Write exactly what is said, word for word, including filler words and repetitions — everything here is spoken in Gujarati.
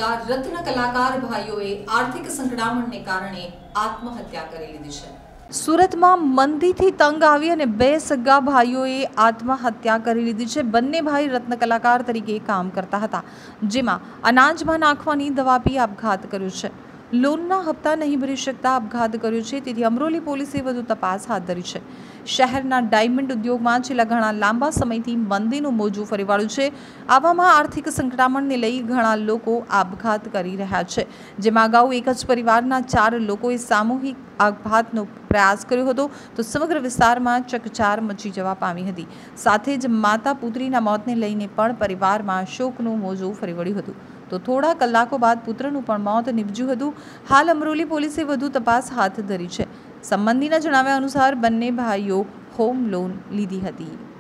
રત્ન કલાકાર ભાઈઓએ આર્થિક સંકડામણને કારણે આત્મહત્યા કરી લીધી છે। સુરતમાં મંદીથી તંગ આવી અને બે સગા ભાઈઓએ આત્મહત્યા કરી લીધી છે। બંને ભાઈ રત્ન કલાકાર તરીકે કામ કરતા હતા, જેમાં અનાજમાં નાખવાની દવા પી આપઘાત કર્યો છે। લોનના હપ્તા નહીં ભરી શકતા આપઘાત કર્યો છે, તેથી અમરોલી પોલીસે વધુ તપાસ હાથ ધરી છે। શહેરના ડાયમંડ ઉદ્યોગમાં છેલ્લા ઘણા લાંબા સમયથી મંદીનું મોજું ફરી વળ્યું છે। આવામાં આર્થિક સંકડામણને લઈ ઘણા લોકો આપઘાત કરી રહ્યા છે, જેમાં અગાઉ એક જ પરિવારના ચાર લોકોએ સામૂહિક આપઘાતનો પ્રયાસ કર્યો હતો, તો સમગ્ર વિસ્તારમાં ચકચાર મચી જવા પામી હતી। સાથે જ માતા પુત્રીના મોતને લઈને પણ પરિવારમાં શોકનું મોજું ફરી વળ્યું હતું, તો થોડા કલાકો બાદ પુત્રનું પણ મોત નીપજ્યું હતું। હાલ અમરોલી પોલીસે વધુ તપાસ હાથ ધરી છે। સંબંધીના જણાવ્યા અનુસાર બંને ભાઈઓ હોમ લોન લીધી હતી।